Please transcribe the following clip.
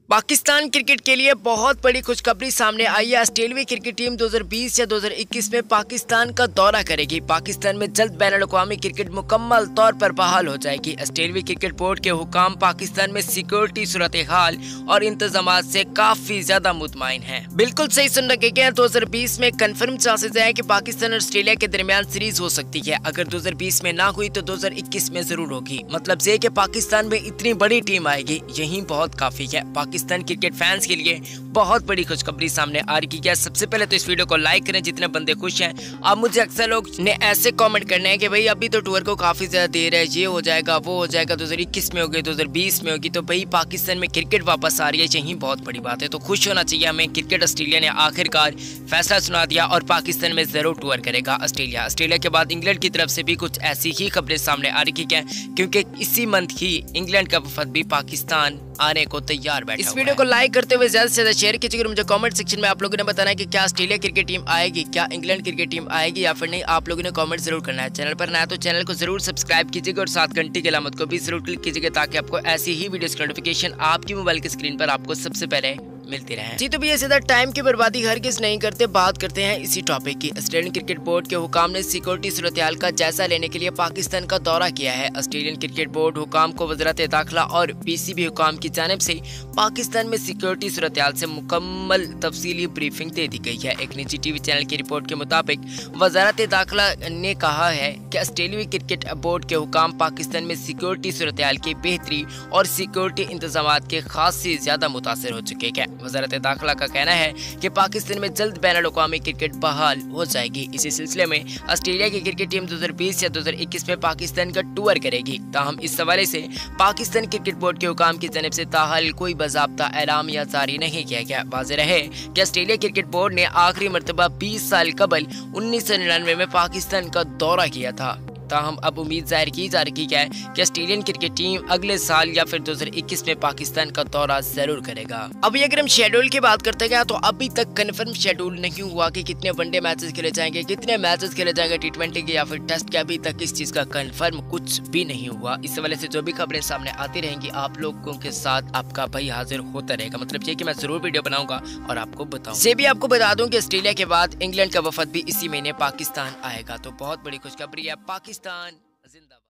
Pakistan cricket के लिए बहुत बड़ी खुशखबरी सामने आई है। ऑस्ट्रेलियाई क्रिकेट टीम 2020 या 2021 में पाकिस्तान का दौरा करेगी। पाकिस्तान में जल्द बैनुल-अक़वामी क्रिकेट मुकम्मल तौर पर बहाल हो जाएगी। ऑस्ट्रेलियाई क्रिकेट बोर्ड के हुकाम पाकिस्तान में सिक्योरिटी सूरत हाल और इंतजामात से काफी ज्यादा मुतमईन हैं। बिल्कुल सही सुन रखे हैं। 2020 में कन्फर्म चांसेस है कि पाकिस्तान और ऑस्ट्रेलिया के दरमियान सीरीज हो सकती है। अगर 2020 में ना हुई तो 2021 में जरूर होगी। मतलब से कि पाकिस्तान में इतनी बड़ी टीम आएगी, यही बहुत काफी है। पाकिस्तान क्रिकेट फैंस के लिए बहुत बड़ी खुशखबरी सामने आ रही है। सबसे पहले तो इस वीडियो को लाइक करें जितने बंदे खुश हैं। अब मुझे अक्सर लोग ने ऐसे कमेंट करने हैं कि भाई अभी तो टूर को काफी ज्यादा देर है, ये हो जाएगा वो हो जाएगा, 2021 में होगी 2020 में होगी। तो भाई पाकिस्तान में क्रिकेट वापस आ रही है, यही बहुत बड़ी बात है। तो खुश होना चाहिए हमें। क्रिकेट ऑस्ट्रेलिया ने आखिरकार फैसला सुना दिया और पाकिस्तान में जरूर टूर करेगा ऑस्ट्रेलिया के बाद इंग्लैंड की तरफ से भी कुछ ऐसी ही खबरें सामने आ रही है, क्योंकि इसी मंथ ही इंग्लैंड का वफद भी पाकिस्तान आने को तैयार बैठा। इस वीडियो को लाइक करते हुए ज्यादा से ज्यादा शेयर कीजिएगा। मुझे कमेंट सेक्शन में आप लोगों ने बताना है कि क्या ऑस्ट्रेलिया क्रिकेट टीम आएगी, क्या इंग्लैंड क्रिकेट टीम आएगी या फिर नहीं। आप लोगों ने कमेंट जरूर करना है। चैनल पर नया तो चैनल को जरूर सब्सक्राइब कीजिएगा और साथ घंटी की अलामत को भी जरूर क्लिक कीजिएगा, ताकि आपको ऐसी ही वीडियोस की नोटिफिकेशन आपकी मोबाइल की स्क्रीन पर आपको सबसे पहले मिलती रहे। जी तो भैया सीधा टाइम की बर्बादी हरगिज़ नहीं करते, बात करते हैं इसी टॉपिक की। ऑस्ट्रेलियन क्रिकेट बोर्ड के हुकाम ने सिक्योरिटी सूरत हाल का जायजा लेने के लिए पाकिस्तान का दौरा किया है। ऑस्ट्रेलियन क्रिकेट बोर्ड हुकाम को वज़ारत दाखिला और पीसीबी हुकाम की जानिब से पाकिस्तान में सिक्योरिटी सूरत हाल से मुकम्मल तफसीली ब्रीफिंग दे दी गई है। एक निजी टीवी चैनल की रिपोर्ट के मुताबिक वज़ारत दाखिला ने कहा है कि ऑस्ट्रेलियाई क्रिकेट बोर्ड के हुकाम पाकिस्तान में सिक्योरिटी सूरत हाल की बेहतरी और सिक्योरिटी इंतजामात के खासी ज्यादा मुतासर हो चुके हैं। वज़ारत दाखिला का कहना है कि पाकिस्तान में जल्द बैनुल-अक़वामी क्रिकेट बहाल हो जाएगी। इसी सिलसिले में ऑस्ट्रेलिया की क्रिकेट टीम 2020 या 2021 में पाकिस्तान का टूर करेगी। ताहम इस हवाले से पाकिस्तान क्रिकेट बोर्ड के हुकाम की जानिब से ताहाल कोई बाज़ाब्ता ऐलान या जारी नहीं किया गया। वाज़ेह रहे कि ऑस्ट्रेलिया क्रिकेट बोर्ड ने आखिरी मरतबा 20 साल कबल 1999 में पाकिस्तान का दौरा किया था। ताहम अब उम्मीद जाहिर की जा रही है कि ऑस्ट्रेलियन क्रिकेट टीम अगले साल या फिर 2021 में पाकिस्तान का दौरा जरूर करेगा। अभी अगर हम शेड्यूल की बात करते हैं तो अभी तक कंफर्म शेड्यूल नहीं हुआ कि कितने वनडे मैचेस खेले जाएंगे, कितने मैचेस खेले जाएंगे T20 के या फिर टेस्ट के। अभी तक इस चीज का कंफर्म कुछ भी नहीं हुआ। इस वजह से जो भी खबरें सामने आती रहेंगी आप लोगों के साथ आपका भाई हाजिर होता रहेगा। मतलब ये कि मैं जरूर वीडियो बनाऊंगा और आपको बताऊंगा। से भी आपको बता दूं कि ऑस्ट्रेलिया के बाद इंग्लैंड का वफद भी इसी महीने पाकिस्तान आएगा। तो बहुत बड़ी खुशखबरी है। पाकिस्तान जिंदाबाद।